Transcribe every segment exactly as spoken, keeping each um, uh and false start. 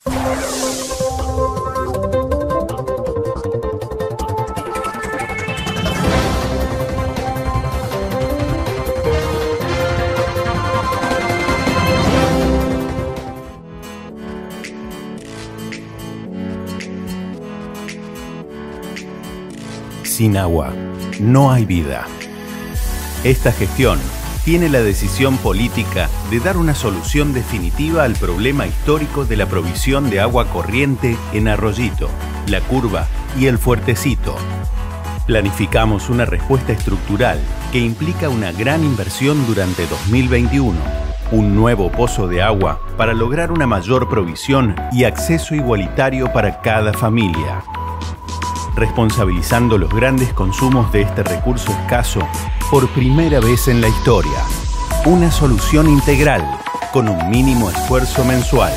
Sin agua, no hay vida. Esta gestión tiene la decisión política de dar una solución definitiva al problema histórico de la provisión de agua corriente en Arroyito, La Curva y El Fuertecito. Planificamos una respuesta estructural que implica una gran inversión durante dos mil veintiuno, un nuevo pozo de agua para lograr una mayor provisión y acceso igualitario para cada familia, responsabilizando los grandes consumos de este recurso escaso por primera vez en la historia. Una solución integral con un mínimo esfuerzo mensual.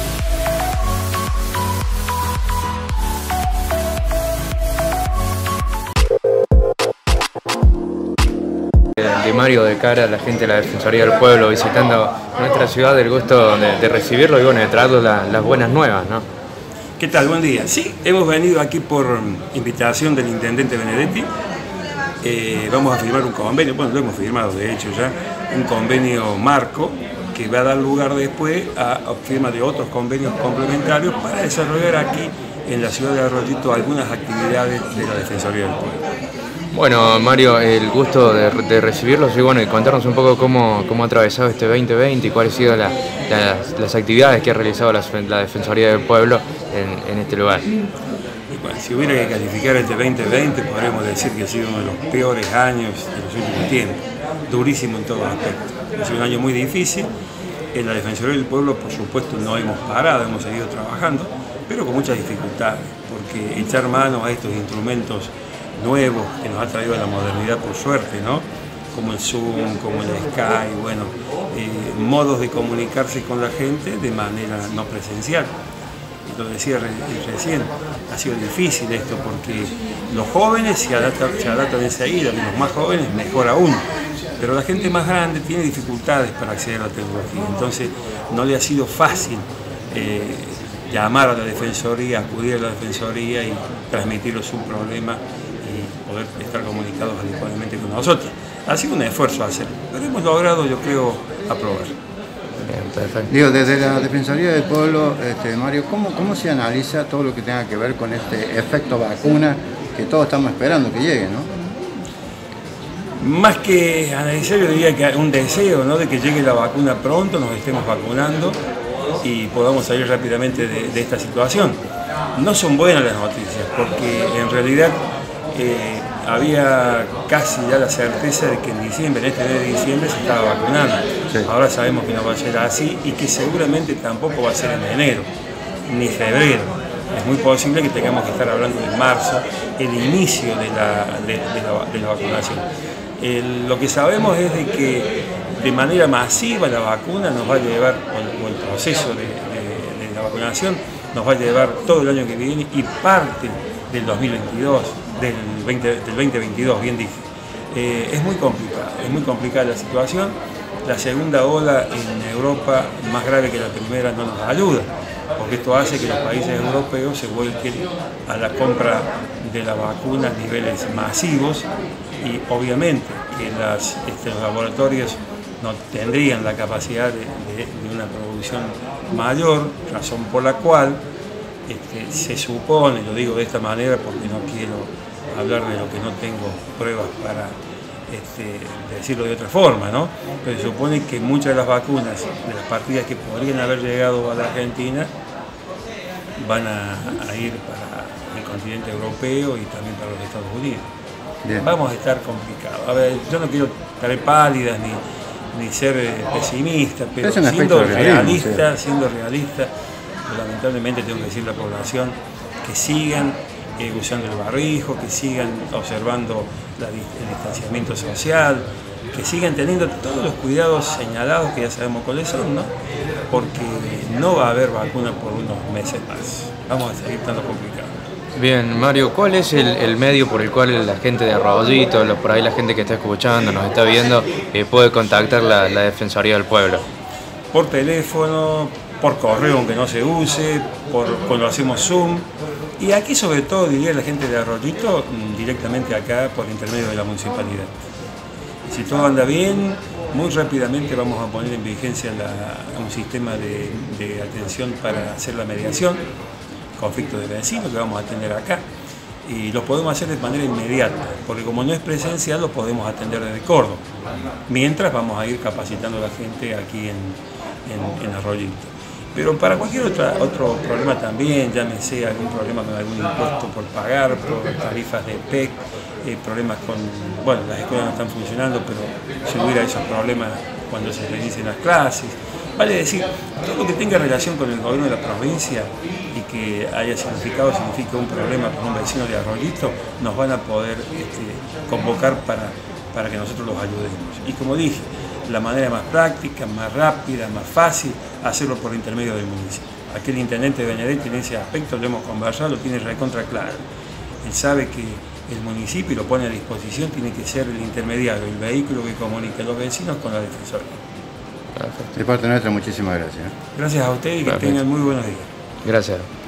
De Mario, de cara a la gente de la Defensoría del Pueblo visitando nuestra ciudad, el gusto de, de recibirlo y bueno, de traerle la, las buenas nuevas, ¿no? ¿Qué tal? Buen día. Sí, hemos venido aquí por invitación del Intendente Benedetti. Eh, vamos a firmar un convenio, bueno, lo hemos firmado de hecho ya, un convenio marco que va a dar lugar después a, a firma de otros convenios complementarios para desarrollar aquí en la ciudad de Arroyito algunas actividades de la Defensoría del Pueblo. Bueno, Mario, el gusto de, de recibirlos y bueno, y contarnos un poco cómo, cómo ha atravesado este veinte veinte y cuáles han sido la, la, las actividades que ha realizado la, la Defensoría del Pueblo en, en este lugar. Y bueno, si hubiera que calificar este veinte veinte, podríamos decir que ha sido uno de los peores años de los últimos tiempos, durísimo en todos aspectos. Ha sido un año muy difícil. En la Defensoría del Pueblo, por supuesto, no hemos parado, hemos seguido trabajando, pero con muchas dificultades, porque echar mano a estos instrumentos nuevos que nos ha traído la modernidad por suerte, ¿no? Como el Zoom, como el Skype, bueno, eh, modos de comunicarse con la gente de manera no presencial. Lo decía recién, ha sido difícil esto porque los jóvenes se adaptan, se adaptan enseguida, y los más jóvenes mejor aún, pero la gente más grande tiene dificultades para acceder a la tecnología, entonces no le ha sido fácil eh, llamar a la Defensoría, acudir a la Defensoría y transmitirles su problema y poder estar comunicados adecuadamente con nosotros. Ha sido un esfuerzo hacerlo, pero hemos logrado, yo creo, aprobar. Digo, desde la Defensoría del Pueblo, este, Mario, ¿cómo, ¿cómo se analiza todo lo que tenga que ver con este efecto vacuna que todos estamos esperando que llegue, ¿no? Más que analizar, yo diría que un deseo, ¿no?, de que llegue la vacuna pronto, nos estemos vacunando y podamos salir rápidamente de, de esta situación. No son buenas las noticias, porque en realidad eh, había casi ya la certeza de que en diciembre, en este mes de diciembre, se estaba vacunando. Sí. Ahora sabemos que no va a ser así y que seguramente tampoco va a ser en enero, ni febrero. Es muy posible que tengamos que estar hablando de marzo, el inicio de la, de, de la, de la vacunación. El, lo que sabemos es de que de manera masiva la vacuna nos va a llevar, o el, el proceso de, de, de la vacunación nos va a llevar todo el año que viene y parte del dos mil veintidós, del, veinte, del veinte veintidós, bien dije. Eh, es muy complicado, es muy complicada la situación. La segunda ola en Europa, más grave que la primera, no nos ayuda, porque esto hace que los países europeos se vuelquen a la compra de la vacuna a niveles masivos y obviamente que las, este, los laboratorios no tendrían la capacidad de, de, de una producción mayor, razón por la cual este, se supone, lo digo de esta manera porque no quiero hablar de lo que no tengo pruebas para este, decirlo de otra forma, ¿no? Pero se supone que muchas de las vacunas, de las partidas que podrían haber llegado a la Argentina, van a, a ir para el continente europeo y también para los Estados Unidos. Bien. Vamos a estar complicados. A ver, yo no quiero traer pálidas ni, ni ser pesimista, pero siendo realista, sí. siendo realista, lamentablemente tengo que decirle a la población que sigan eh, usando el barbijo, que sigan observando la, el distanciamiento social, que sigan teniendo todos los cuidados señalados que ya sabemos cuáles son, ¿no? Porque no va a haber vacuna por unos meses más. Vamos a seguir estando complicados. Bien, Mario, ¿cuál es el, el medio por el cual la gente de Arroyito, por ahí la gente que está escuchando, nos está viendo, eh, puede contactar la, la Defensoría del Pueblo? Por teléfono, por correo aunque no se use, por, cuando hacemos Zoom. Y aquí sobre todo diría la gente de Arroyito, directamente acá por intermedio de la municipalidad. Si todo anda bien, muy rápidamente vamos a poner en vigencia la, un sistema de, de atención para hacer la mediación, conflictos de vecinos que vamos a atender acá. Y los podemos hacer de manera inmediata, porque como no es presencial, los podemos atender desde Córdoba. Mientras vamos a ir capacitando a la gente aquí en, en, en Arroyito. Pero para cualquier otra, otro problema también, llámese algún problema con algún impuesto por pagar, por tarifas de P E C, eh, problemas con, bueno, las escuelas no están funcionando, pero si hubiera esos problemas cuando se reinicien las clases, vale decir, todo lo que tenga relación con el gobierno de la provincia y que haya significado, significa un problema con un vecino de Arroyito, nos van a poder este, convocar para, para que nosotros los ayudemos. Y como dije, la manera más práctica, más rápida, más fácil, hacerlo por intermedio del municipio. Aquel intendente de Benedetti en ese aspecto lo hemos conversado, lo tiene recontra claro. Él sabe que el municipio, y lo pone a disposición, tiene que ser el intermediario, el vehículo que comunique a los vecinos con la Defensoría. Perfecto. De parte nuestra, muchísimas gracias. Gracias a ustedes y que Perfecto. tengan muy buenos días. Gracias.